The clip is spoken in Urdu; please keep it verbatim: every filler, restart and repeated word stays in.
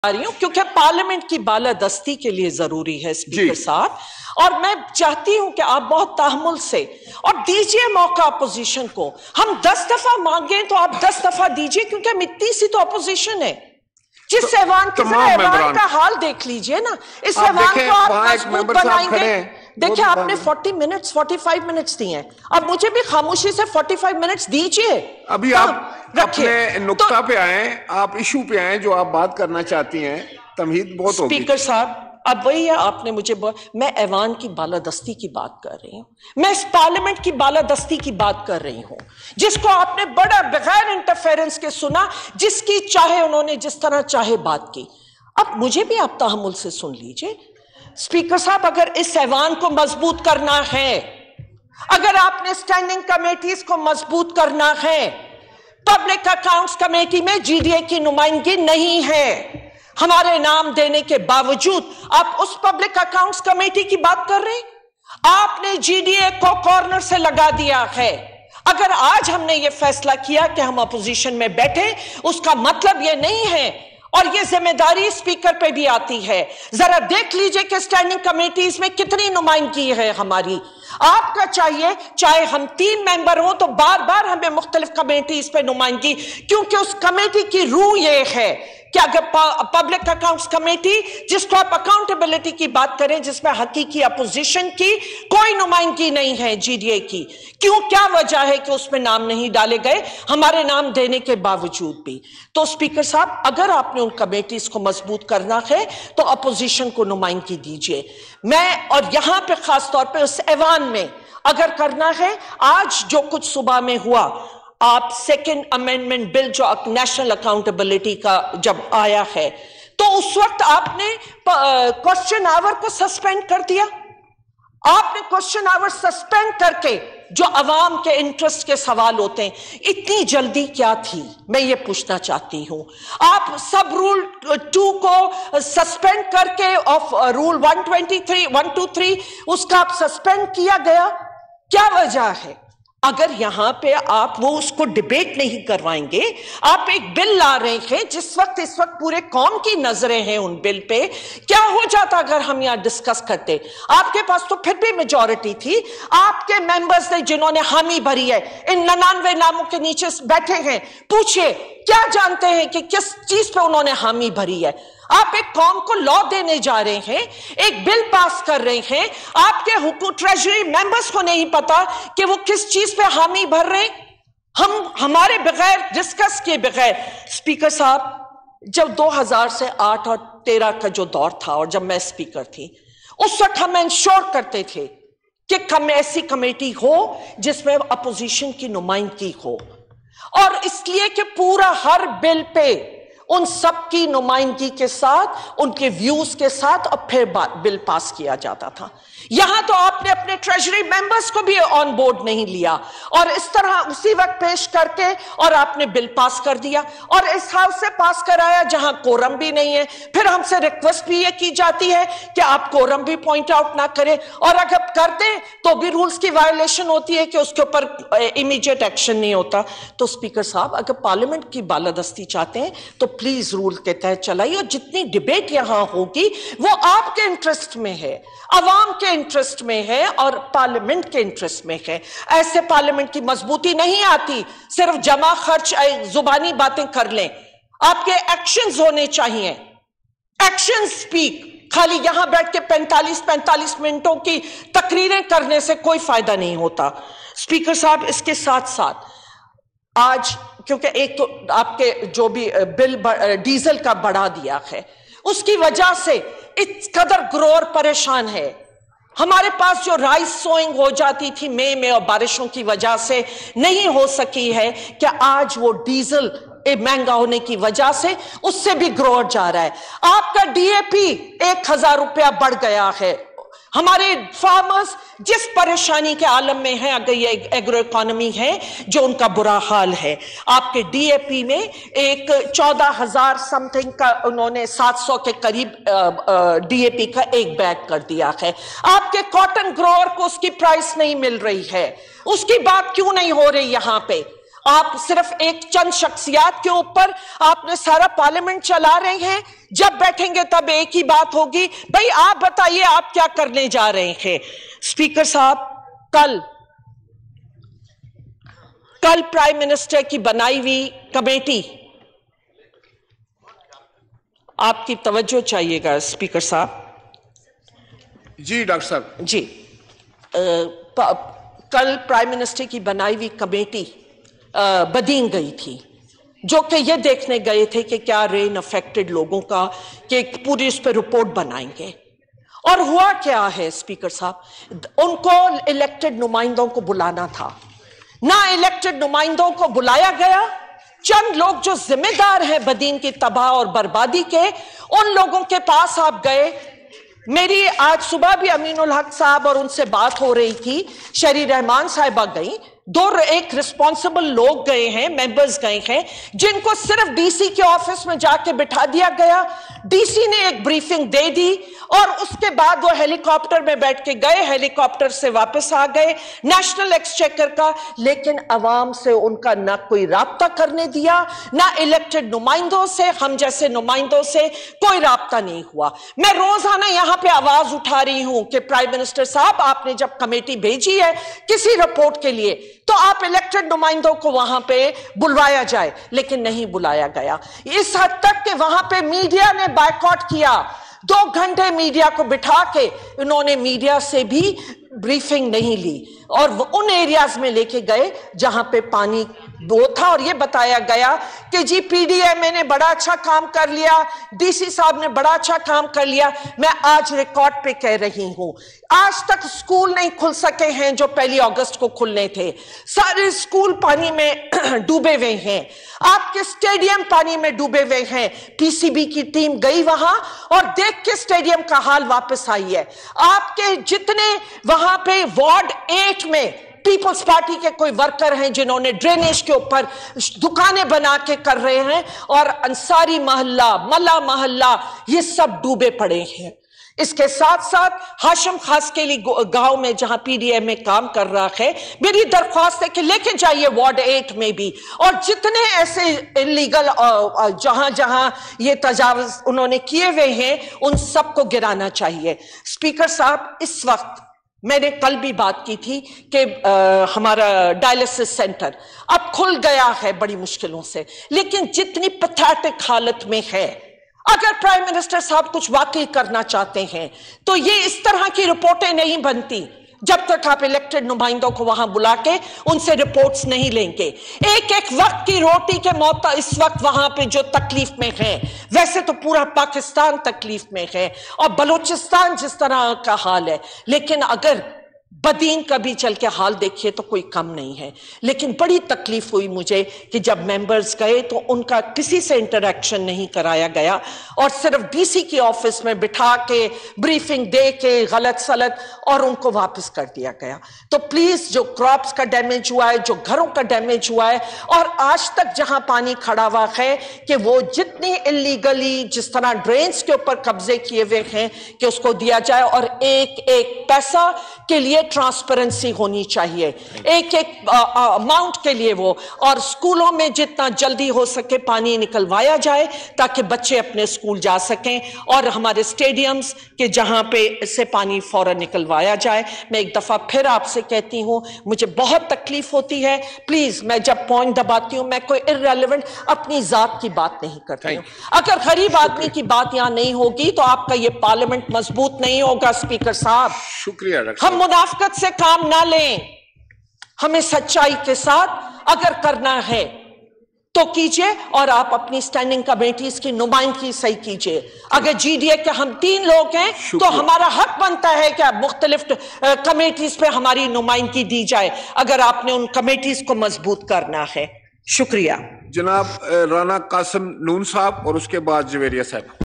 رہی ہوں کیونکہ پارلیمنٹ کی بالادستی کے لیے ضروری ہے اسپیکر صاحب، اور میں چاہتی ہوں کہ آپ بہت تحمل سے اور دیجئے موقع اپوزیشن کو. ہم دس دفعہ مانگیں تو آپ دس دفعہ دیجئے، کیونکہ ہم اتنی سی تو اپوزیشن ہے. جس ایوان کے ایوان کا حال دیکھ لیجئے نا، اس ایوان کو آپ مضبوط بنائیں گے. دیکھیں آپ نے forty minutes forty five minutes دی ہیں، اب مجھے بھی خاموشی سے فورٹی فائیو منٹس دیجئے. ابھی آپ اپنے نقطہ پہ آئیں، آپ ایشو پہ آئیں جو آپ بات کرنا چاہتی ہیں. تمہید بہت ہوگی اسپیکر صاحب. اب وہی ہے، آپ نے مجھے میں ایوان کی بالادستی کی بات کر رہی ہوں، میں اس پارلیمنٹ کی بالادستی کی بات کر رہی ہوں، جس کو آپ نے بڑا بغیر انٹرفیرنس کے سنا، جس کی چاہے انہوں نے جس طرح چاہے بات کی. اب مجھے بھی آپ تحمل سے سن لیجئے. اسپیکر صاحب، اگر اس ایوان کو مضبوط کرنا ہے، اگر آپ نے اسٹینڈنگ کمیٹیز کو مضبوط کرنا ہے، پبلک اکاؤنٹس کمیٹی میں جی ڈی اے کی نمائندگی نہیں ہے. ہمارے نام دینے کے باوجود آپ اس پبلک اکاؤنٹس کمیٹی کی بات کر رہے ہیں. آپ نے جی ڈی اے کو کارنر سے لگا دیا ہے. اگر آج ہم نے یہ فیصلہ کیا کہ ہم اپوزیشن میں بیٹھے، اس کا مطلب یہ نہیں ہے، اور یہ ذمہ داری اسپیکر پہ بھی آتی ہے. ذرا دیکھ لیجئے کہ اسٹینڈنگ کمیٹیز میں کتنی نمائندگی ہے ہماری. آپ کا چاہیے چاہے ہم تین ممبر ہوں تو بار بار ہمیں مختلف کمیٹیز پہ نمائندگی، کیونکہ اس کمیٹی کی روح یہ ہے کہ اگر پبلک اکاؤنٹس کمیٹی، جس کو آپ اکاؤنٹیبلٹی کی بات کریں، جس میں حقیقی اپوزیشن کی کوئی نمائندگی نہیں ہے جی ڈی اے کی، کیوں کیا وجہ ہے کہ اس میں نام نہیں ڈالے گئے ہمارے نام دینے کے باوجود بھی؟ تو اسپیکر صاحب، اگر آپ نے ان کمیٹیز کو مضبوط کرنا ہے تو اپوزیشن کو نمائندگی دیجئے. میں اور یہاں پہ خاص طور پہ اس ایوان میں اگر کرنا ہے، آج جو کچھ صبح میں ہوا، آپ سیکنڈ امینڈمنٹ بل جو نیشنل اکاؤنٹیبلٹی کا جب آیا ہے، تو اس وقت آپ نے کوسچن آور کو سسپینڈ کر دیا. آپ نے کوسچن آور سسپینڈ کر کے جو عوام کے انٹرسٹ کے سوال ہوتے ہیں، اتنی جلدی کیا تھی؟ میں یہ پوچھنا چاہتی ہوں. آپ سب رول ٹو کو سسپینڈ کر کے of roll one twenty three one two three اس کا آپ سسپینڈ کیا گیا، کیا وجہ ہے؟ اگر یہاں پہ آپ وہ اس کو ڈیبیٹ نہیں کروائیں گے، آپ ایک بل لا رہے ہیں جس وقت اس وقت پورے قوم کی نظریں ہیں ان بل پہ. کیا ہو جاتا اگر ہم یہاں ڈسکس کرتے؟ آپ کے پاس تو پھر بھی میجورٹی تھی. آپ کے ممبرز نے جنہوں نے حامی بھری ہے، ان ننانوے ناموں کے نیچے بیٹھے ہیں، پوچھئے کیا جانتے ہیں کہ کس چیز پہ انہوں نے حامی بھری ہے؟ آپ ایک قوم کو لا دینے جا رہے ہیں، ایک بل پاس کر رہے ہیں، آپ کے حکومت ٹریجری ممبرز کو نہیں پتا کہ وہ کس چیز پہ حامی بھر رہے ہیں. ہم ہمارے بغیر ڈسکس کے بغیر. اسپیکر صاحب، جب دو ہزار سے آٹھ اور تیرہ کا جو دور تھا اور جب میں اسپیکر تھی، اس وقت ہم انشور کرتے تھے کہ ایسی کمیٹی ہو جس میں اپوزیشن کی نمائندگی ہو، اور اس لیے کہ پورا ہر بل پہ ان سب کی نمائندگی کے ساتھ، ان کے ویوز کے ساتھ، اور پھر بل پاس کیا جاتا تھا. یہاں تو آپ نے اپنے ٹریجری ممبرز کو بھی آن بورڈ نہیں لیا، اور اس طرح اسی وقت پیش کر کے اور آپ نے بل پاس کر دیا، اور اس ہاؤس سے پاس کرایا جہاں کورم بھی نہیں ہے. پھر ہم سے ریکویسٹ بھی یہ کی جاتی ہے کہ آپ کورم بھی پوائنٹ آؤٹ نہ کریں، اور اگر کر دیں تو بھی رولز کی وائلیشن ہوتی ہے کہ اس کے اوپر امیجیٹ ایکشن نہیں ہوتا. تو اسپیکر صاحب، اگر پارلیمنٹ کی بالادستی چاہتے ہیں تو پلیز رول کے تحت چلائیے، اور جتنی ڈیبیٹ یہاں ہوگی وہ آپ کے انٹرسٹ میں ہے، عوام کے انٹرسٹ میں ہے، اور پارلیمنٹ کے انٹرسٹ میں ہے. ایسے پارلیمنٹ کی مضبوطی نہیں آتی صرف جمع خرچ زبانی باتیں کر لیں. آپ کے ایکشنز ہونے چاہیے. Action speak. خالی یہاں بیٹھ کے پینتالیس پینتالیس منٹوں کی تقریریں کرنے سے کوئی فائدہ نہیں ہوتا. اسپیکر صاحب، اس کے ساتھ ساتھ آج کیونکہ ایک تو آپ کے جو بھی بل ڈیزل کا بڑھا دیا ہے، اس کی وجہ سے اس قدر گروور پریشان ہے. ہمارے پاس جو رائس سوئنگ ہو جاتی تھی مئی میں اور بارشوں کی وجہ سے نہیں ہو سکی ہے، کہ آج وہ ڈیزل مہنگا ہونے کی وجہ سے اس سے بھی گروور جا رہا ہے. آپ کا ڈی اے پی ایک ہزار روپیہ بڑھ گیا ہے. ہمارے فارمرز جس پریشانی کے عالم میں ہیں، اگر یہ ایگرو اکانومی ہے جو ان کا برا حال ہے. آپ کے ڈی اے پی میں ایک چودہ ہزار سم تھنگ کا انہوں نے سات سو کے قریب ڈی اے پی کا ایک بیگ کر دیا ہے. آپ کے کاٹن گروور کو اس کی پرائس نہیں مل رہی ہے. اس کی بات کیوں نہیں ہو رہی یہاں پہ؟ آپ صرف ایک چند شخصیات کے اوپر آپ نے سارا پارلیمنٹ چلا رہے ہیں. جب بیٹھیں گے تب ایک ہی بات ہوگی, بھئی آپ بتائیے آپ کیا کرنے جا رہے ہیں. اسپیکر صاحب, کل کل پرائم منسٹر کی بنائی ہوئی کمیٹی, آپ کی توجہ چاہیے گا اسپیکر صاحب. جی ڈاکٹر صاحب. جی, کل پرائم منسٹر کی بنائی ہوئی کمیٹی بدین گئی تھی, جو کہ یہ دیکھنے گئے تھے کہ کیا رین افیکٹڈ لوگوں کا, کہ پوری اس پہ رپورٹ بنائیں گے. اور ہوا کیا ہے اسپیکر صاحب, ان کو الیکٹڈ نمائندوں کو بلانا تھا, نہ الیکٹڈ نمائندوں کو بلایا گیا. چند لوگ جو ذمہ دار ہیں بدین کی تباہ اور بربادی کے, ان لوگوں کے پاس آپ گئے. میری آج صبح بھی امین الحق صاحب اور ان سے بات ہو رہی تھی, شہری رحمان صاحبہ گئیں, دو ایک رسپانسبل لوگ گئے ہیں, ممبرز گئے ہیں, جن کو صرف ڈی سی کے آفس میں جا کے بٹھا دیا گیا. ڈی سی نے ایک بریفنگ دے دی اور اس کے بعد وہ ہیلی کاپٹر میں بیٹھ کے گئے, ہیلی کاپٹر سے واپس آ گئے نیشنل ایکسچیکر کا. لیکن عوام سے ان کا نہ کوئی رابطہ کرنے دیا, نہ الیکٹڈ نمائندوں سے, ہم جیسے نمائندوں سے کوئی رابطہ نہیں ہوا. میں روزانہ یہاں پہ آواز اٹھا رہی ہوں کہ پرائم منسٹر صاحب, آپ نے جب کمیٹی بھیجی ہے کسی رپورٹ کے لیے تو آپ الیکٹڈ نمائندوں کو وہاں پہ بلوایا جائے, لیکن نہیں بلایا گیا. اس حد تک کہ وہاں پہ میڈیا نے بائیکاٹ کیا. دو گھنٹے میڈیا کو بٹھا کے انہوں نے میڈیا سے بھی بریفنگ نہیں لی, اور وہ ان ایریاز میں لے کے گئے جہاں پہ پانی وہ تھا, اور یہ بتایا گیا کہ جی پی ڈی ایم نے بڑا اچھا کام کر لیا, ڈی سی صاحب نے بڑا اچھا کام کر لیا. میں آج ریکارڈ پہ کہہ رہی ہوں, آج تک سکول نہیں کھل سکے ہیں جو پہلی اگست کو کھلنے تھے. سارے سکول پانی میں ڈوبے ہوئے ہیں, آپ کے سٹیڈیم پانی میں ڈوبے ہوئے ہیں. پی سی بی کی ٹیم گئی وہاں اور دیکھ کے سٹیڈیم کا حال واپس آئی ہے. آپ کے جتنے وہاں پہ وارڈ ایٹ میں پیپلز پارٹی کے کوئی ورکر ہیں جنہوں نے ڈرینیج کے اوپر دکانیں بنا کے کر رہے ہیں, اور انصاری محلہ, ملا محلہ, یہ سب ڈوبے پڑے ہیں. اس کے ساتھ ساتھ ہاشم خاص کے لیے گاؤں میں جہاں پی ڈی ایم میں کام کر رہا ہے, میری درخواست ہے کہ لے کے جائیے وارڈ ایٹ میں بھی, اور جتنے ایسے انلیگل جہاں جہاں یہ تجاوز انہوں نے کیے ہوئے ہیں ان سب کو گرانا چاہیے. اسپیکر صاحب, اس وقت میں نے کل بھی بات کی تھی کہ ہمارا ڈائلسس سینٹر اب کھل گیا ہے بڑی مشکلوں سے, لیکن جتنی پتھیٹک حالت میں ہے, اگر پرائم منسٹر صاحب کچھ واقعی کرنا چاہتے ہیں تو یہ اس طرح کی رپورٹیں نہیں بنتی جب تک آپ الیکٹڈ نمائندوں کو وہاں بلا کے ان سے رپورٹس نہیں لیں گے. ایک ایک وقت کی روٹی کے موتا اس وقت وہاں پہ جو تکلیف میں ہیں, ویسے تو پورا پاکستان تکلیف میں ہے اور بلوچستان جس طرح کا حال ہے, لیکن اگر بدین کا بھی چل کے حال دیکھیے تو کوئی کم نہیں ہے. لیکن بڑی تکلیف ہوئی مجھے کہ جب ممبرز گئے تو ان کا کسی سے انٹریکشن نہیں کرایا گیا, اور صرف ڈی سی کی آفس میں بٹھا کے بریفنگ دے کے غلط سلط اور ان کو واپس کر دیا گیا. تو پلیز, جو کراپس کا ڈیمیج ہوا ہے, جو گھروں کا ڈیمیج ہوا ہے, اور آج تک جہاں پانی کھڑا ہوا ہے, کہ وہ جتنی انلیگلی جس طرح ڈرینز کے اوپر قبضے کیے ہوئے ہیں کہ اس کو دیا جائے, اور ایک ایک پیسہ کے لیے ٹرانسپیرنسی ہونی چاہیے, ایک ایک اماؤنٹ کے لیے وہ, اور سکولوں میں جتنا جلدی ہو سکے پانی نکلوایا جائے تاکہ بچے اپنے سکول جا سکیں, اور ہمارے سٹیڈیمز کے جہاں پہ سے پانی فوراً نکلوایا جائے. میں ایک دفعہ پھر آپ سے کہتی ہوں, مجھے بہت تکلیف ہوتی ہے, پلیز, میں جب پوائنٹ دباتی ہوں میں کوئی ارریلیونٹ اپنی ذات کی بات نہیں کرتی ہوں. اگر غریب آدمی کی بات یہاں نہیں ہوگی تو آپ کا یہ پارلیمنٹ مضبوط نہیں ہوگا. اسپیکر صاحب, شکریہ. ہم منافقت سے کام نہ لیں, ہمیں سچائی کے ساتھ اگر کرنا ہے تو کیجئے, اور آپ اپنی سٹینڈنگ کمیٹیز کی نمائندگی صحیح کیجئے. اگر جی ڈی اے کے ہم تین لوگ ہیں تو ہمارا حق بنتا ہے کہ مختلف کمیٹیز پہ ہماری نمائندگی دی جائے, اگر آپ نے ان کمیٹیز کو مضبوط کرنا ہے. شکریہ. جناب رانا قاسم نون صاحب اور اس کے بعد جویریہ صاحب.